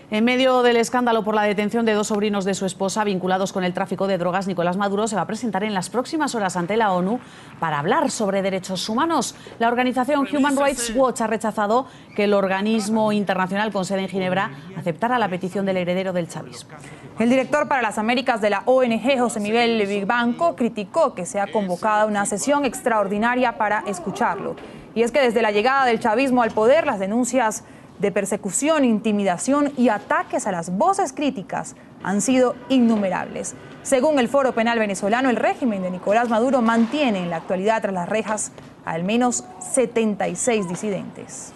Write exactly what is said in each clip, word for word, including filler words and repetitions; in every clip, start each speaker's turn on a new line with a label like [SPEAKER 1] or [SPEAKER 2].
[SPEAKER 1] En medio del escándalo por la detención de dos sobrinos de su esposa vinculados con el tráfico de drogas, Nicolás Maduro se va a presentar en las próximas horas ante la ONU para hablar sobre derechos humanos. La organización Human Rights Watch ha rechazado que el organismo internacional con sede en Ginebra aceptara la petición del heredero del chavismo.
[SPEAKER 2] El director para las Américas de la O N G, José Miguel Vivanco, criticó que sea convocada una sesión extraordinaria para escucharlo. Y es que desde la llegada del chavismo al poder, las denuncias de persecución, intimidación y ataques a las voces críticas han sido innumerables. Según el Foro Penal Venezolano, el régimen de Nicolás Maduro mantiene en la actualidad tras las rejas al menos setenta y seis disidentes.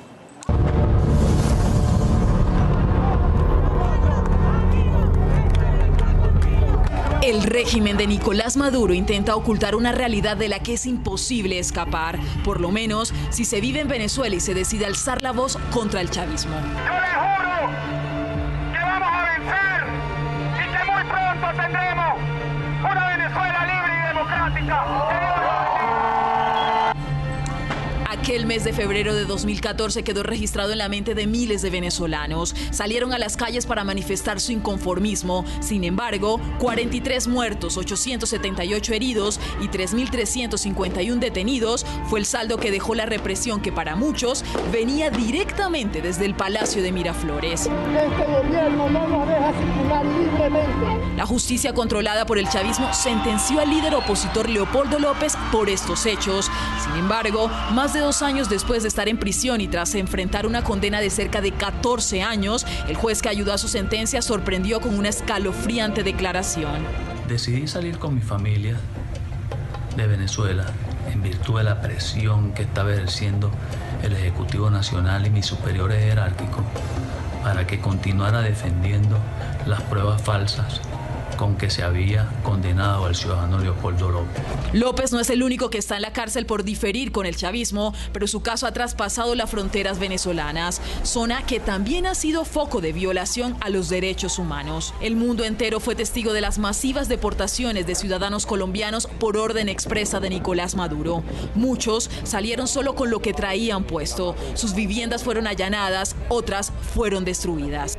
[SPEAKER 3] El régimen de Nicolás Maduro intenta ocultar una realidad de la que es imposible escapar, por lo menos si se vive en Venezuela y se decide alzar la voz contra el chavismo.
[SPEAKER 4] Yo les juro que vamos a vencer y que muy pronto tendremos una Venezuela libre y democrática.
[SPEAKER 3] Aquel mes de febrero de dos mil catorce quedó registrado en la mente de miles de venezolanos. Salieron a las calles para manifestar su inconformismo. Sin embargo, cuarenta y tres muertos, ochocientos setenta y ocho heridos y tres mil trescientos cincuenta y uno detenidos fue el saldo que dejó la represión que para muchos venía directamente desde el Palacio de Miraflores.
[SPEAKER 5] Este gobierno no nos deja circular libremente.
[SPEAKER 3] La justicia controlada por el chavismo sentenció al líder opositor Leopoldo López por estos hechos. Sin embargo, más de dos años después de estar en prisión y tras enfrentar una condena de cerca de catorce años, el juez que ayudó a su sentencia sorprendió con una escalofriante declaración.
[SPEAKER 6] Decidí salir con mi familia de Venezuela en virtud de la presión que estaba ejerciendo el Ejecutivo Nacional y mis superiores jerárquicos para que continuara defendiendo las pruebas falsas con que se había condenado al ciudadano Leopoldo López.
[SPEAKER 3] López no es el único que está en la cárcel por diferir con el chavismo, pero su caso ha traspasado las fronteras venezolanas, zona que también ha sido foco de violación a los derechos humanos. El mundo entero fue testigo de las masivas deportaciones de ciudadanos colombianos por orden expresa de Nicolás Maduro. Muchos salieron solo con lo que traían puesto. Sus viviendas fueron allanadas, otras fueron destruidas.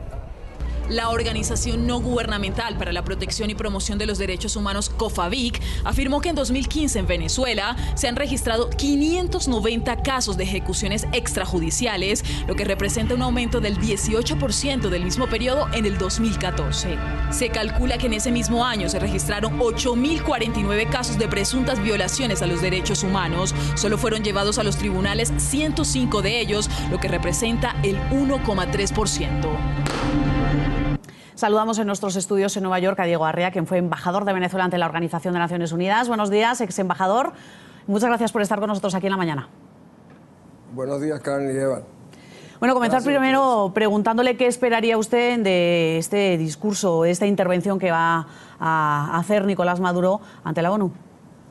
[SPEAKER 3] La organización no gubernamental para la protección y promoción de los derechos humanos COFAVIC afirmó que en dos mil quince en Venezuela se han registrado quinientos noventa casos de ejecuciones extrajudiciales, lo que representa un aumento del dieciocho por ciento del mismo periodo en el dos mil catorce. Se calcula que en ese mismo año se registraron ocho mil cuarenta y nueve casos de presuntas violaciones a los derechos humanos. Solo fueron llevados a los tribunales ciento cinco de ellos, lo que representa el uno coma tres por ciento.
[SPEAKER 1] Saludamos en nuestros estudios en Nueva York a Diego Arrea, quien fue embajador de Venezuela ante la Organización de Naciones Unidas. Buenos días, ex embajador. Muchas gracias por estar con nosotros aquí en la mañana.
[SPEAKER 7] Buenos días, Karen y Evan.
[SPEAKER 1] Bueno, comenzar
[SPEAKER 7] Gracias.
[SPEAKER 1] primero preguntándole qué esperaría usted de este discurso, de esta intervención que va a hacer Nicolás Maduro ante la ONU.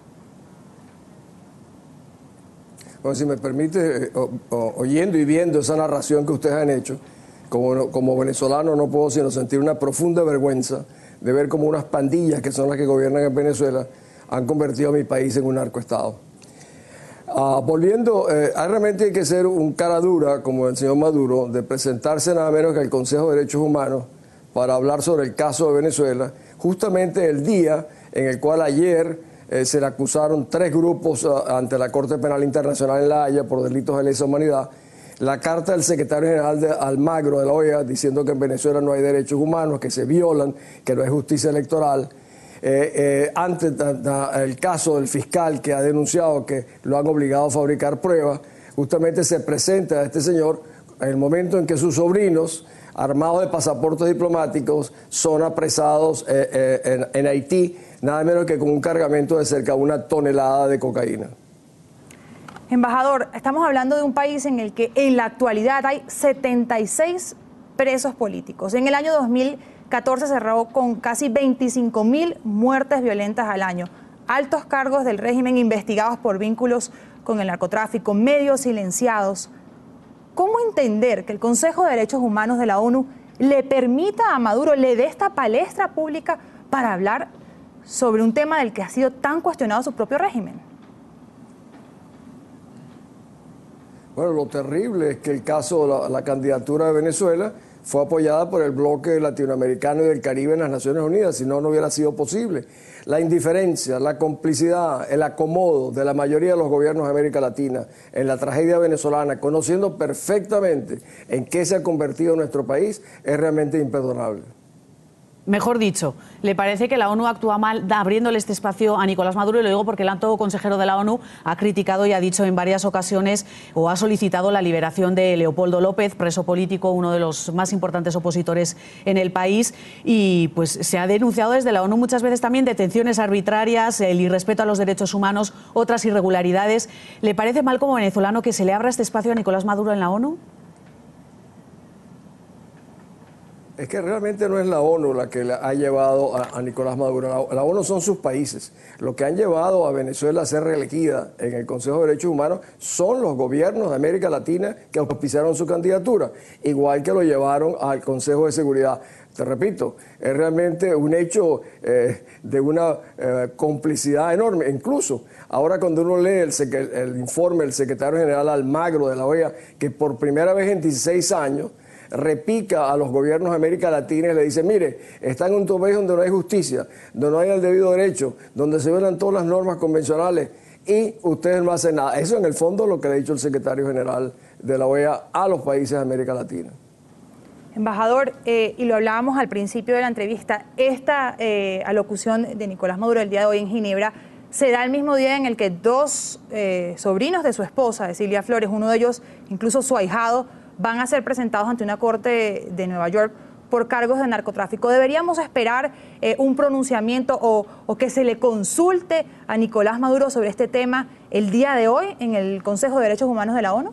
[SPEAKER 7] Bueno, si me permite, o, o, oyendo y viendo esa narración que ustedes han hecho, Como, como venezolano no puedo sino sentir una profunda vergüenza de ver cómo unas pandillas que son las que gobiernan en Venezuela han convertido a mi país en un narcoestado. Uh, volviendo, eh, hay realmente hay que ser un cara dura, como el señor Maduro, de presentarse nada menos que al Consejo de Derechos Humanos para hablar sobre el caso de Venezuela, justamente el día en el cual ayer eh, se le acusaron tres grupos uh, ante la Corte Penal Internacional en La Haya por delitos de lesa humanidad. La carta del secretario general de Almagro de la O E A diciendo que en Venezuela no hay derechos humanos, que se violan, que no hay justicia electoral. Eh, eh, antes el caso del fiscal que ha denunciado que lo han obligado a fabricar pruebas, justamente se presenta a este señor en el momento en que sus sobrinos, armados de pasaportes diplomáticos, son apresados eh, eh, en, en Haití, nada menos que con un cargamento de cerca de una tonelada de cocaína.
[SPEAKER 2] Embajador, estamos hablando de un país en el que en la actualidad hay setenta y seis presos políticos. En el año dos mil catorce se cerró con casi veinticinco mil muertes violentas al año. Altos cargos del régimen investigados por vínculos con el narcotráfico, medios silenciados. ¿Cómo entender que el Consejo de Derechos Humanos de la ONU le permita a Maduro, le dé esta palestra pública para hablar sobre un tema del que ha sido tan cuestionado su propio régimen?
[SPEAKER 7] Bueno, lo terrible es que el caso de la, la candidatura de Venezuela fue apoyada por el bloque latinoamericano y del Caribe en las Naciones Unidas, si no, no hubiera sido posible. La indiferencia, la complicidad, el acomodo de la mayoría de los gobiernos de América Latina en la tragedia venezolana, conociendo perfectamente en qué se ha convertido nuestro país, es realmente imperdonable.
[SPEAKER 1] Mejor dicho, ¿le parece que la ONU actúa mal abriéndole este espacio a Nicolás Maduro? Y lo digo porque el alto consejero de la ONU ha criticado y ha dicho en varias ocasiones o ha solicitado la liberación de Leopoldo López, preso político, uno de los más importantes opositores en el país. Y pues se ha denunciado desde la ONU muchas veces también detenciones arbitrarias, el irrespeto a los derechos humanos, otras irregularidades. ¿Le parece mal como venezolano que se le abra este espacio a Nicolás Maduro en la ONU?
[SPEAKER 7] Es que realmente no es la ONU la que ha llevado a, a Nicolás Maduro. La, la ONU son sus países. Lo que han llevado a Venezuela a ser reelegida en el Consejo de Derechos Humanos son los gobiernos de América Latina que auspiciaron su candidatura, igual que lo llevaron al Consejo de Seguridad. Te repito, es realmente un hecho eh, de una eh, complicidad enorme. Incluso ahora cuando uno lee el, el informe del secretario general Almagro de la O E A, que por primera vez en dieciséis años repica a los gobiernos de América Latina y le dice, mire, están en un país donde no hay justicia, donde no hay el debido derecho, donde se violan todas las normas convencionales y ustedes no hacen nada. Eso en el fondo es lo que le ha dicho el secretario general de la O E A a los países de América Latina.
[SPEAKER 2] Embajador, eh, y lo hablábamos al principio de la entrevista, esta eh, alocución de Nicolás Maduro el día de hoy en Ginebra se da el mismo día en el que dos eh, sobrinos de su esposa, de Cilia Flores, uno de ellos incluso su ahijado, van a ser presentados ante una corte de Nueva York por cargos de narcotráfico. ¿Deberíamos esperar eh, un pronunciamiento o, o que se le consulte a Nicolás Maduro sobre este tema el día de hoy en el Consejo de Derechos Humanos de la ONU?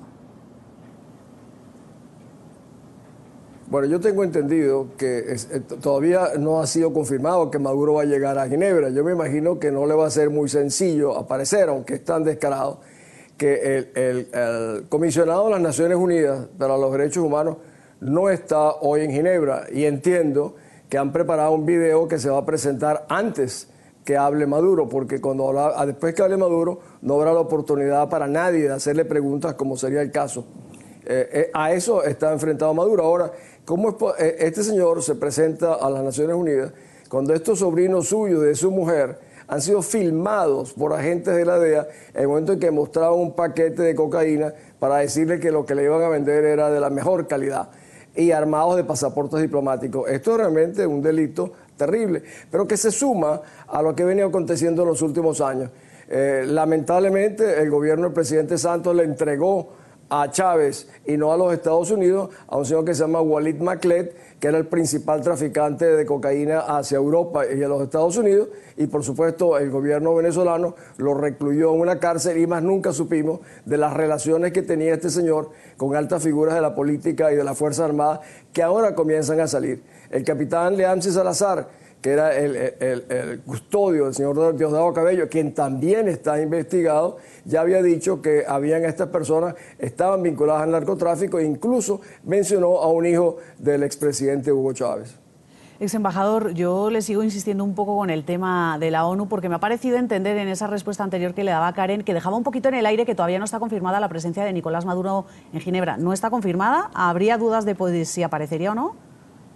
[SPEAKER 7] Bueno, yo tengo entendido que es, eh, todavía no ha sido confirmado que Maduro va a llegar a Ginebra. Yo me imagino que no le va a ser muy sencillo aparecer, aunque es tan descarado, que el, el, el comisionado de las Naciones Unidas para los Derechos Humanos no está hoy en Ginebra, y entiendo que han preparado un video que se va a presentar antes que hable Maduro, porque cuando habla, después que hable Maduro no habrá la oportunidad para nadie de hacerle preguntas como sería el caso. Eh, eh, a eso está enfrentado Maduro. Ahora, ¿cómo es, eh, este señor se presenta a las Naciones Unidas cuando estos sobrinos suyos de su mujer han sido filmados por agentes de la D E A en el momento en que mostraban un paquete de cocaína para decirle que lo que le iban a vender era de la mejor calidad, y armados de pasaportes diplomáticos? Esto es realmente un delito terrible, pero que se suma a lo que ha venido aconteciendo en los últimos años. Eh, lamentablemente, el gobierno del presidente Santos le entregó a Chávez y no a los Estados Unidos a un señor que se llama Walid Maclet, que era el principal traficante de cocaína hacia Europa y a los Estados Unidos, y por supuesto el gobierno venezolano lo recluyó en una cárcel, y más nunca supimos de las relaciones que tenía este señor con altas figuras de la política y de las Fuerzas Armadas, que ahora comienzan a salir. El capitán Leamsi Salazar, que era el, el, el custodio del señor Diosdado Cabello, quien también está investigado, ya había dicho que habían estas personas, estaban vinculadas al narcotráfico, e incluso mencionó a un hijo del expresidente Hugo Chávez.
[SPEAKER 1] Ex embajador, yo le sigo insistiendo un poco con el tema de la ONU, porque me ha parecido entender en esa respuesta anterior que le daba Karen, que dejaba un poquito en el aire que todavía no está confirmada la presencia de Nicolás Maduro en Ginebra. ¿No está confirmada? ¿Habría dudas de pues, si aparecería o no?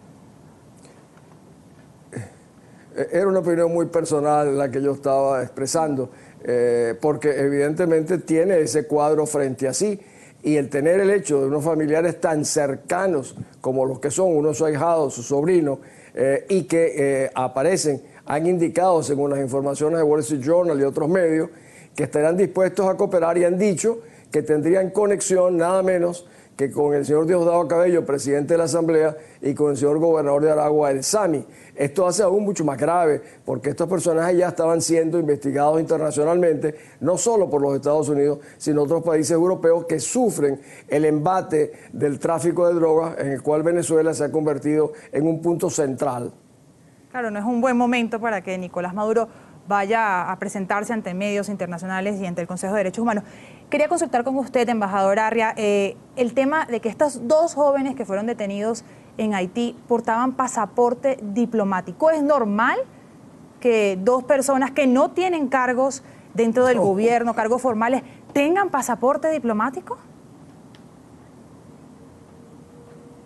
[SPEAKER 7] Era una opinión muy personal la que yo estaba expresando, eh, porque evidentemente tiene ese cuadro frente a sí, y el tener el hecho de unos familiares tan cercanos como los que son unos ahijados, sus sobrinos, eh, y que eh, aparecen, han indicado, según las informaciones de Wall Street Journal y otros medios, que estarán dispuestos a cooperar, y han dicho que tendrían conexión nada menos que con el señor Diosdado Cabello, presidente de la Asamblea, y con el señor gobernador de Aragua, el Sami. Esto hace aún mucho más grave, porque estos personajes ya estaban siendo investigados internacionalmente, no solo por los Estados Unidos, sino otros países europeos que sufren el embate del tráfico de drogas, en el cual Venezuela se ha convertido en un punto central.
[SPEAKER 2] Claro, no es un buen momento para que Nicolás Maduro vaya a presentarse ante medios internacionales y ante el Consejo de Derechos Humanos. Quería consultar con usted, embajador Arria, eh, el tema de que estos dos jóvenes que fueron detenidos en Haití portaban pasaporte diplomático. ¿Es normal que dos personas que no tienen cargos dentro del oh. gobierno, cargos formales, tengan pasaporte diplomático?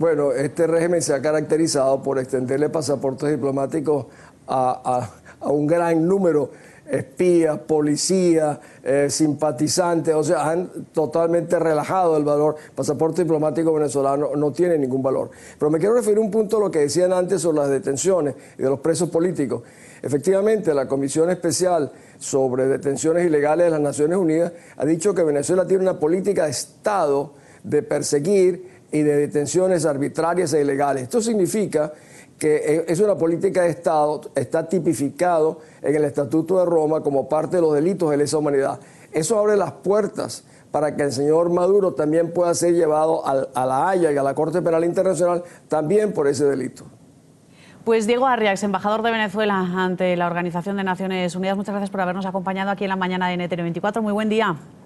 [SPEAKER 7] Bueno, este régimen se ha caracterizado por extenderle pasaportes diplomáticos a, a, a un gran número de espías, policías, eh, simpatizantes, o sea, han totalmente relajado el valor. El pasaporte diplomático venezolano no tiene ningún valor. Pero me quiero referir un punto a lo que decían antes sobre las detenciones y de los presos políticos. Efectivamente, la Comisión Especial sobre Detenciones Ilegales de las Naciones Unidas ha dicho que Venezuela tiene una política de Estado de perseguir y de detenciones arbitrarias e ilegales. Esto significa que es una política de Estado, está tipificado en el Estatuto de Roma como parte de los delitos de lesa humanidad. Eso abre las puertas para que el señor Maduro también pueda ser llevado a, a La Haya y a la Corte Penal Internacional también por ese delito.
[SPEAKER 1] Pues Diego Arriax, embajador de Venezuela ante la Organización de Naciones Unidas, muchas gracias por habernos acompañado aquí en la mañana de N T N veinticuatro. Muy buen día.